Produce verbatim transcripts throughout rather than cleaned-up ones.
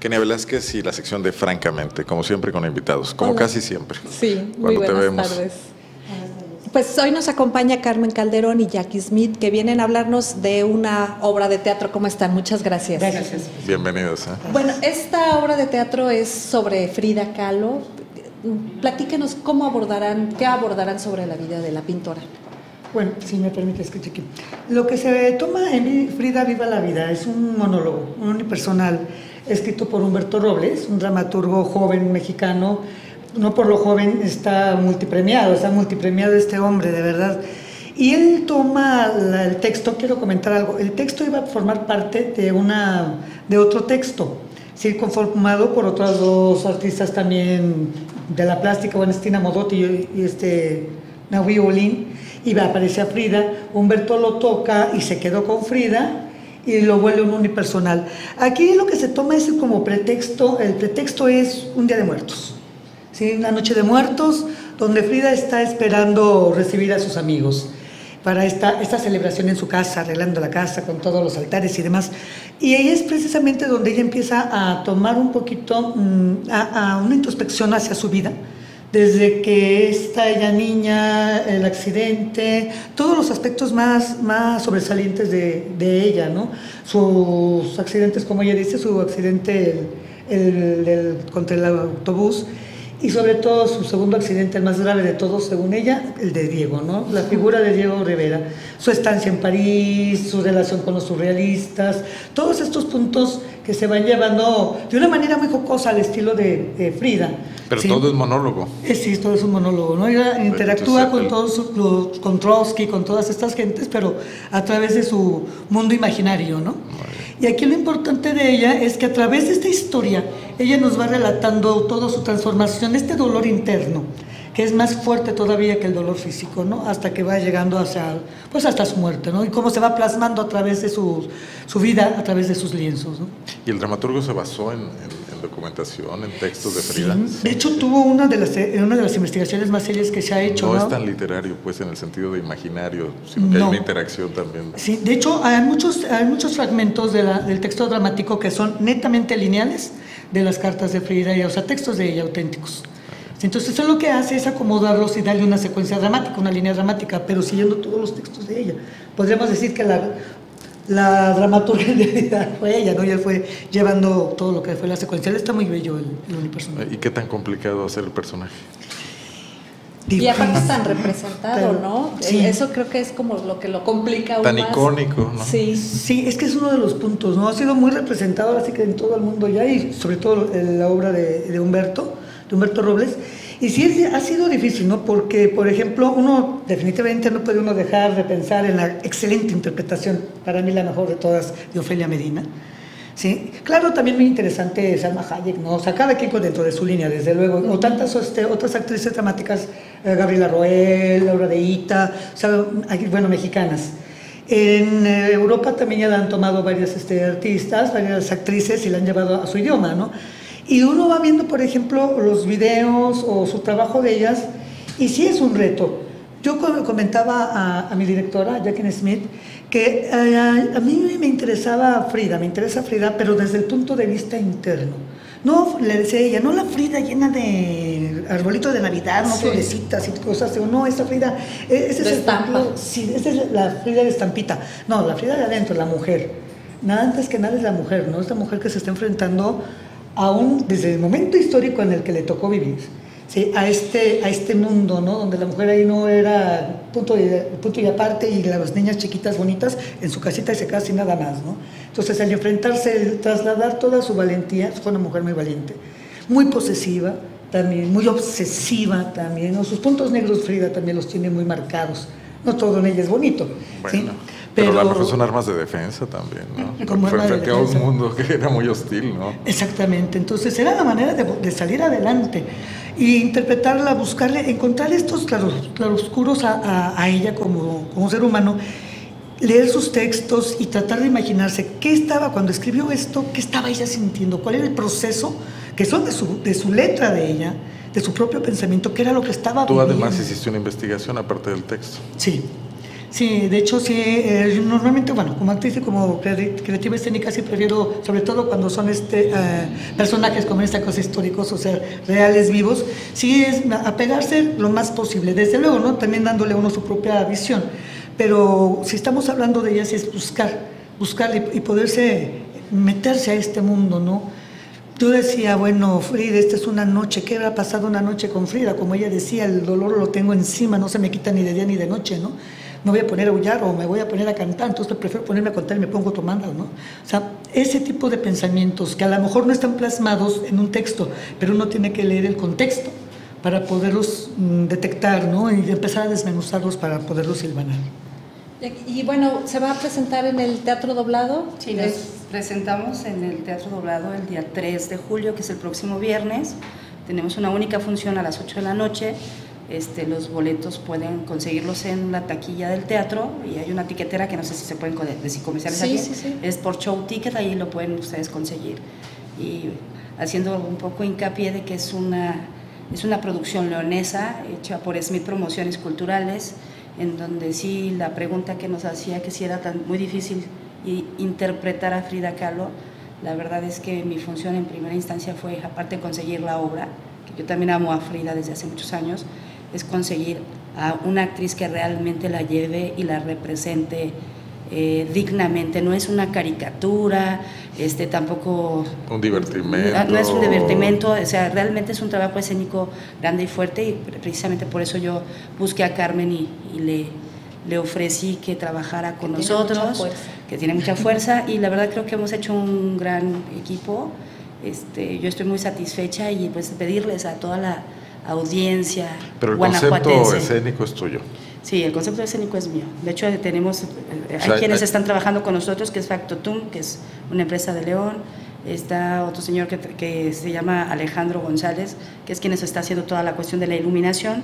Kenia Velázquez y la sección de Francamente, como siempre con invitados, como Hola. casi siempre. Sí, muy cuando te buenas vemos. tardes. Pues hoy nos acompaña Carmen Calderón y Jackie Smith, que vienen a hablarnos de una obra de teatro. ¿Cómo están? Muchas gracias. Gracias. Bienvenidos. ¿eh? Bueno, esta obra de teatro es sobre Frida Kahlo. Platíquenos cómo abordarán, qué abordarán sobre la vida de la pintora. Bueno, si me permites que cheque. Lo que se toma en Frida Viva la Vida es un monólogo, un unipersonal, escrito por Humberto Robles, un dramaturgo joven mexicano. No por lo joven, está multipremiado, está multipremiado este hombre, de verdad. Y él toma la, el texto, quiero comentar algo, el texto iba a formar parte de, una, de otro texto, sí, conformado por otras dos artistas también de la plástica, Valentina Modotti y, y este, Nahui Olin, iba a aparecer Frida. Humberto lo toca y se quedó con Frida y lo vuelve un unipersonal. Aquí lo que se toma es como pretexto, el pretexto es un Día de Muertos. Sí, una noche de muertos, donde Frida está esperando recibir a sus amigos para esta, esta celebración en su casa, arreglando la casa con todos los altares y demás. Y ahí es precisamente donde ella empieza a tomar un poquito, mm, a, a una introspección hacia su vida, desde que está ella niña, el accidente, todos los aspectos más, más sobresalientes de, de ella, ¿no? Sus accidentes, como ella dice, su accidente el, el, el, contra el autobús, y sobre todo su segundo accidente, el más grave de todos, según ella, el de Diego, ¿no? La figura de Diego Rivera, su estancia en París, su relación con los surrealistas, todos estos puntos que se van llevando de una manera muy jocosa al estilo de, de Frida. Pero ¿sí? todo es monólogo. Eh, sí, todo es un monólogo, ¿no? Ella interactúa Entonces, con el... todos los, con Trotsky, con todas estas gentes, pero a través de su mundo imaginario, ¿no? Y aquí lo importante de ella es que a través de esta historia, ella nos va relatando toda su transformación, este dolor interno, que es más fuerte todavía que el dolor físico, ¿no? Hasta que va llegando hacia, pues hasta su muerte, ¿no? Y cómo se va plasmando a través de su, su vida, a través de sus lienzos, ¿no? ¿Y el dramaturgo se basó en, en, en documentación, en textos de Frida? Sí. De hecho, tuvo una de, las, una de las investigaciones más serias que se ha hecho, No, ¿no? es tan literario, pues, en el sentido de imaginario, sino que No. hay una interacción también. Sí, de hecho, hay muchos, hay muchos fragmentos de la, del texto dramático que son netamente lineales de las cartas de Frida, y, o sea, textos de ella auténticos. Entonces, eso lo que hace es acomodarlos y darle una secuencia dramática, una línea dramática, pero siguiendo todos los textos de ella. Podríamos decir que la, la dramaturgia en realidad fue ella, ¿no? Y él fue llevando todo lo que fue la secuencia. Está muy bello el, el unipersonal. ¿Y qué tan complicado hacer el personaje? Y aparte es tan representado, Pero, ¿no? sí. Eso creo que es como lo que lo complica aún Tan más. icónico, ¿no? Sí. Sí, es que es uno de los puntos, ¿no? Ha sido muy representado así que en todo el mundo ya, y sobre todo en la obra de, de Humberto, de Humberto Robles. Y sí es, ha sido difícil, ¿no? Porque, por ejemplo, uno definitivamente no puede uno dejar de pensar en la excelente interpretación, para mí la mejor de todas, de Ofelia Medina. Sí, claro, también muy interesante Salma Hayek, ¿no? O sea, cada quien dentro de su línea, desde luego, o tantas este, otras actrices dramáticas, eh, Gabriela Roel, Laura de Ita, o sea, bueno, mexicanas. En eh, Europa también ya la han tomado varias este, artistas, varias actrices y la han llevado a su idioma, ¿no? Y uno va viendo, por ejemplo, los videos o su trabajo de ellas, y sí es un reto. Yo comentaba a, a mi directora, Jackie Smith, que a, a mí me interesaba Frida, me interesa Frida, pero desde el punto de vista interno. No, le decía ella, no la Frida llena de arbolitos de Navidad, no sí. florecitas y cosas, digo, no, esa Frida, ese es el ejemplo, sí, esa es la Frida de estampita. No, la Frida de adentro, la mujer. Nada antes que nada es la mujer, ¿no? Esta mujer que se está enfrentando aún desde el momento histórico en el que le tocó vivir, ¿sí? a, este, a este mundo, ¿no? Donde la mujer ahí no era punto, de, punto y aparte, y las niñas chiquitas bonitas en su casita y se queda sin nada más, ¿no? Entonces, al enfrentarse, el trasladar toda su valentía, fue una mujer muy valiente, muy posesiva también, muy obsesiva también, ¿no? Sus puntos negros Frida también los tiene muy marcados. No todo en ella es bonito, bueno, ¿sí? Pero, pero a lo mejor son armas de defensa también, ¿no? Como Fue frente a un defensa. mundo que era muy hostil, ¿no? Exactamente, entonces era la manera de, de salir adelante y interpretarla, buscarle, encontrar estos claros, claroscuros a, a, a ella como, como ser humano, leer sus textos y tratar de imaginarse qué estaba cuando escribió esto, qué estaba ella sintiendo, cuál era el proceso, que son de su, de su letra de ella, de su propio pensamiento, qué era lo que estaba Tú viviendo. además hiciste una investigación aparte del texto. Sí. Sí, de hecho, sí, eh, normalmente, bueno, como actriz y como creativa escénica sí prefiero, sobre todo cuando son este eh, personajes como en esta cosa históricos, o sea, reales, vivos, sí es apegarse lo más posible, desde luego, ¿no? También dándole a uno su propia visión, pero si estamos hablando de ellas es buscar, buscar y, y poderse meterse a este mundo, ¿no? Yo decía, bueno, Frida, esta es una noche, ¿qué habrá pasado una noche con Frida? Como ella decía, el dolor lo tengo encima, no se me quita ni de día ni de noche, ¿no? Me voy a poner a aullar o me voy a poner a cantar, entonces prefiero ponerme a contar y me pongo tomando, ¿no? O sea, ese tipo de pensamientos que a lo mejor no están plasmados en un texto, pero uno tiene que leer el contexto para poderlos mm, detectar, ¿no? Y empezar a desmenuzarlos para poderlos hilvanar. Y, y bueno, ¿se va a presentar en el Teatro Doblado? Sí, nos presentamos en el Teatro Doblado el día tres de julio, que es el próximo viernes. Tenemos una única función a las ocho de la noche. Este, los boletos pueden conseguirlos en la taquilla del teatro y hay una tiquetera que no sé si se pueden decir comerciales sí, aquí, sí, sí. Es por Show Ticket, ahí lo pueden ustedes conseguir. Y haciendo un poco hincapié de que es una, es una producción leonesa hecha por Smith Promociones Culturales, en donde sí la pregunta que nos hacía que si era tan muy difícil interpretar a Frida Kahlo, la verdad es que mi función en primera instancia fue, aparte de conseguir la obra, que yo también amo a Frida desde hace muchos años, es conseguir a una actriz que realmente la lleve y la represente eh, dignamente. No es una caricatura, este, tampoco un divertimento. No, no es un divertimento, o sea, realmente es un trabajo escénico grande y fuerte, y precisamente por eso yo busqué a Carmen y, y le, le ofrecí que trabajara con que nosotros, tiene que tiene mucha fuerza, y la verdad creo que hemos hecho un gran equipo. Este, yo estoy muy satisfecha, y pues pedirles a toda la audiencia Pero el guanajuatense. concepto escénico es tuyo. Sí, el concepto escénico es mío. De hecho, tenemos, hay o sea, quienes hay... están trabajando con nosotros, que es Factotum, que es una empresa de León. Está otro señor que, que se llama Alejandro González, que es quien nos está haciendo toda la cuestión de la iluminación.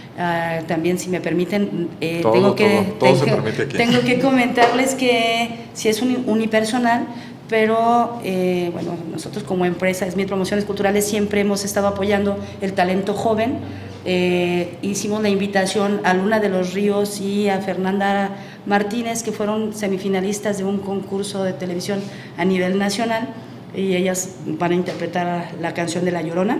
Uh, también, si me permiten, eh, todo, tengo, que, todo, todo tengo, se permite aquí. tengo que comentarles que si es un unipersonal, pero eh, bueno, nosotros como empresa Smith Promociones Culturales siempre hemos estado apoyando el talento joven. Eh, hicimos la invitación a Luna de los Ríos y a Fernanda Martínez, que fueron semifinalistas de un concurso de televisión a nivel nacional, y ellas van a interpretar la canción de La Llorona.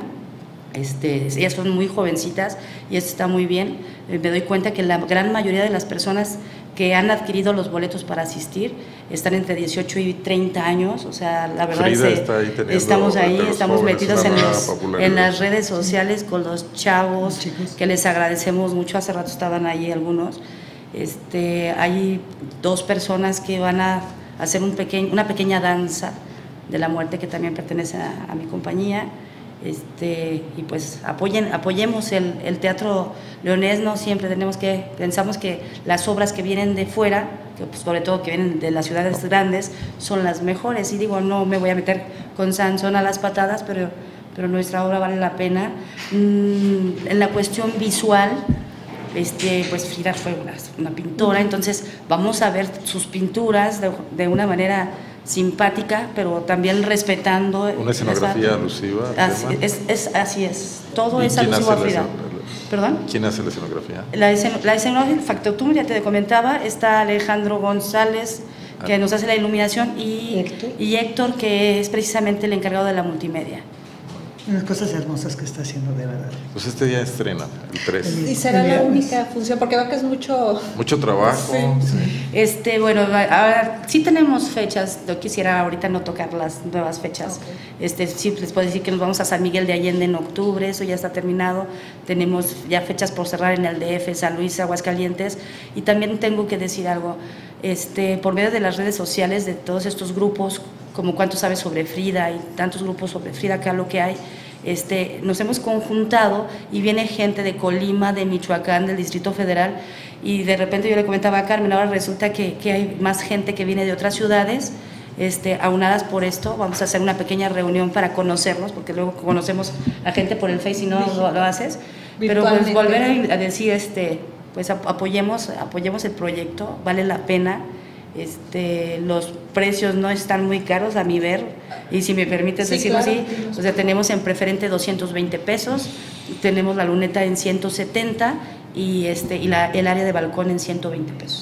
Este, ellas son muy jovencitas y esto está muy bien. Eh, me doy cuenta que la gran mayoría de las personas que han adquirido los boletos para asistir están entre dieciocho y treinta años, o sea, la verdad Frida es está ahí estamos ahí, estamos jóvenes, metidos en, los, en las redes sociales con los chavos, Chicos. que les agradecemos mucho. Hace rato estaban ahí algunos. Este, hay dos personas que van a hacer un pequeño, una pequeña danza de la muerte, que también pertenece a, a mi compañía. Este, y pues apoyen, apoyemos el, el teatro leonés. No siempre tenemos que, pensamos que las obras que vienen de fuera, que pues sobre todo que vienen de las ciudades grandes, son las mejores, y digo, no me voy a meter con Sansón a las patadas, pero, pero nuestra obra vale la pena. Mm, en la cuestión visual, este, pues Frida fue una, una pintora, entonces vamos a ver sus pinturas de, de una manera simpática, pero también respetando una escenografía esa, alusiva. Así es, es, así es, todo es ¿Quién alusivo a hace Frida. la, ¿Perdón? ¿Quién hace la escenografía? La, escen, la escenografía, Factotum, ya te comentaba, está Alejandro González, que ah. nos hace la iluminación, y Héctor. y Héctor, que es precisamente el encargado de la multimedia. Unas cosas hermosas que está haciendo, de verdad. Pues este día estrena, el tres. Y será la única función, porque veo que es mucho... Mucho trabajo. Sí. Sí. Este, bueno, ahora sí tenemos fechas. Yo quisiera ahorita no tocar las nuevas fechas. Okay. Este, sí, les puedo decir que nos vamos a San Miguel de Allende en octubre, eso ya está terminado. Tenemos ya fechas por cerrar en el D F, San Luis, Aguascalientes. Y también tengo que decir algo, este, por medio de las redes sociales, de todos estos grupos, como Cuánto Sabes sobre Frida y tantos grupos sobre Frida Kahlo que hay, este, nos hemos conjuntado, y viene gente de Colima, de Michoacán, del Distrito Federal, y de repente yo le comentaba a Carmen, ahora resulta que, que hay más gente que viene de otras ciudades. Este, aunadas por esto, vamos a hacer una pequeña reunión para conocernos, porque luego conocemos a gente por el Face y no lo, lo haces, pero pues volver a, a decir, este, pues apoyemos, apoyemos el proyecto, vale la pena. Este, los precios no están muy caros a mi ver, y si me permites sí, decirlo claro. así, o sea, tenemos en preferente doscientos veinte pesos, tenemos la luneta en ciento setenta, y, este, y la, el área de balcón en ciento veinte pesos.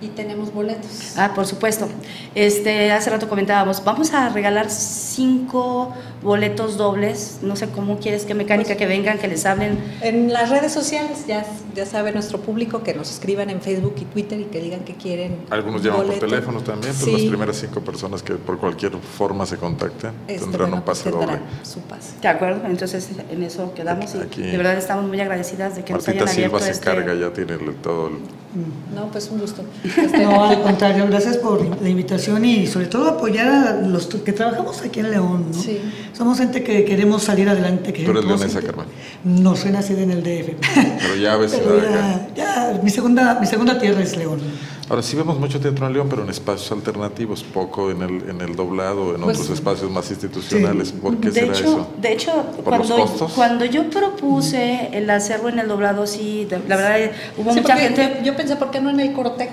Y tenemos boletos. Ah, por supuesto. Este, hace rato comentábamos, vamos a regalar cinco boletos dobles. No sé cómo quieres, qué mecánica, pues, que vengan, que les hablen. En las redes sociales, ya, ya sabe nuestro público, que nos escriban en Facebook y Twitter y que digan que quieren. Algunos llaman boleto. por teléfono también, pero Sí. las primeras cinco personas que por cualquier forma se contacten Este, tendrán bueno, un pase pues, tendrán doble. su pase. De acuerdo, entonces en eso quedamos y Aquí, de verdad estamos muy agradecidas de que Martita nos hayan Silva abierto se este... encarga, ya tiene el- todo el... No, pues un gusto. No, al contrario, gracias por la invitación y sobre todo apoyar a los que trabajamos aquí en León, ¿no? Sí. Somos gente que queremos salir adelante. Que Tú eres somos leonesa, gente- Carmen. No, soy nacida en el D F. Pero ya ves Pero ciudad ya, ya, mi segunda, mi segunda tierra es León. Ahora sí vemos mucho teatro en León, pero en espacios alternativos, poco en el, en el doblado, en Pues, otros espacios más institucionales. sí. ¿Por qué de será hecho, eso? De hecho, ¿Por los cuando, costos? cuando yo propuse el hacerlo en el doblado, sí, de- la verdad hubo Sí, mucha porque gente. Yo pensé, ¿por qué no en el Cortejo?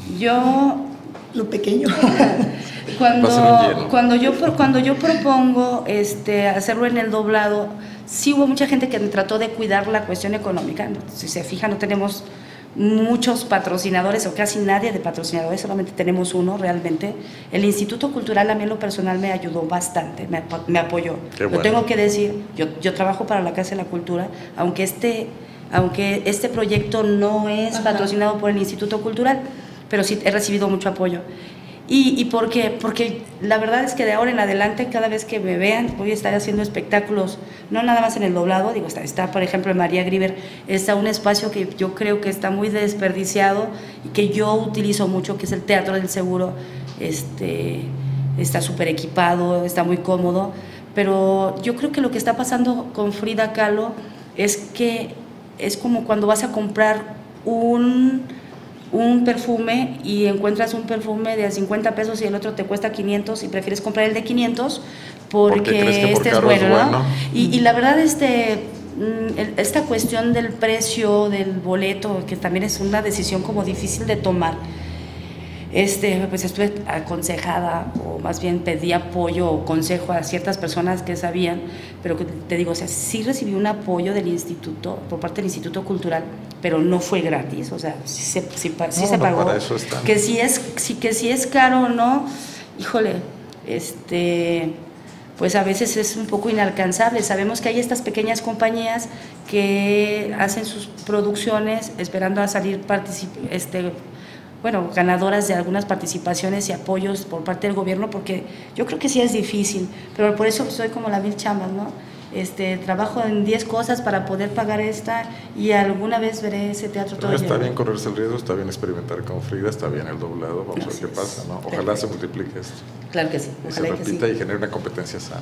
Yo Lo pequeño. Cuando, Va a ser un lleno. cuando, yo, pro- cuando yo propongo este, hacerlo en el doblado, sí hubo mucha gente que trató de cuidar la cuestión económica. Si se fijan, no tenemos muchos patrocinadores o casi nadie de patrocinadores, solamente tenemos uno realmente. El Instituto Cultural a mí en lo personal me ayudó bastante, me, apo- me apoyó. Qué Lo bueno. tengo que decir, yo, yo trabajo para la Casa de la Cultura, aunque este, aunque este proyecto no es Ajá. patrocinado por el Instituto Cultural, pero sí he recibido mucho apoyo. ¿Y, y por qué? Porque la verdad es que de ahora en adelante, cada vez que me vean, voy a estar haciendo espectáculos, no nada más en el doblado, digo, está, está por ejemplo, en María Grieber, está un espacio que yo creo que está muy desperdiciado y que yo utilizo mucho, que es el Teatro del Seguro. Este, está súper equipado, está muy cómodo, pero yo creo que lo que está pasando con Frida Kahlo es que es como cuando vas a comprar un... un perfume y encuentras un perfume de cincuenta pesos y el otro te cuesta quinientos y prefieres comprar el de quinientos porque, Porque crees que por este es caro es bueno, ¿no? bueno. Y, y la verdad, este, mm, el- esta cuestión del precio del boleto, que también es una decisión como difícil de tomar, este, pues estuve aconsejada, o más bien pedí apoyo o consejo a ciertas personas que sabían, pero que te digo, o sea, sí recibí un apoyo del instituto, por parte del Instituto Cultural, pero no fue gratis, o sea, sí se, sí, pa- sí No, se no, pagó. para eso están. Que si es, sí, que si es caro o no, híjole, este, pues a veces es un poco inalcanzable. Sabemos que hay estas pequeñas compañías que hacen sus producciones esperando a salir particip- este bueno, ganadoras de algunas participaciones y apoyos por parte del gobierno, porque yo creo que sí es difícil, pero por eso soy como la mil chambas, ¿no? Este, trabajo en diez cosas para poder pagar esta y alguna vez veré ese teatro todo Pero está lleno. bien correrse el riesgo, está bien experimentar con Frida, está bien el doblado, vamos a ver Así qué es. pasa, ¿no? Ojalá Perfecto. se multiplique esto Claro que sí, y se ojalá que sí. repita y genere una competencia sana,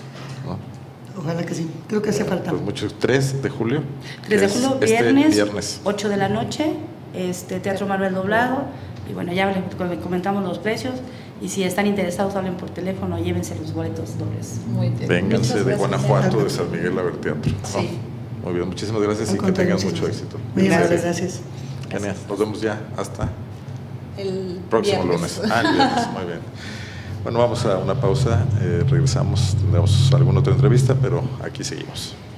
¿no? Ojalá que sí. Creo que hace falta. Pues muchos, tres de julio. tres de que es julio, este viernes, viernes. ocho de la noche, este Teatro Manuel Doblado, y bueno, ya le comentamos los precios, y si están interesados hablen por teléfono, llévense los boletos dobles. Muy bien. Vénganse Muchas de gracias. Guanajuato, de San Miguel a ver teatro, ¿no? Sí. Muy bien, muchísimas gracias Al y que contrario, tengan mucho muchísimas éxito. Muy En amables, serio. gracias. Genial, nos vemos ya hasta El próximo viernes. lunes. Ah, el viernes, muy bien. Bueno, vamos a una pausa, eh, regresamos, tendremos alguna otra entrevista, pero aquí seguimos.